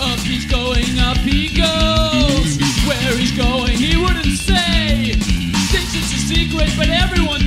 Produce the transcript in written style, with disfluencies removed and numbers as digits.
Up he's going, up he goes. Where he's going he wouldn't say. Thinks it's a secret but everyone